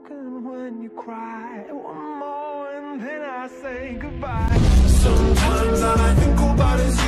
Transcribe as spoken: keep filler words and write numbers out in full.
broken when you cry. One more and then I say goodbye. Sometimes all I think about is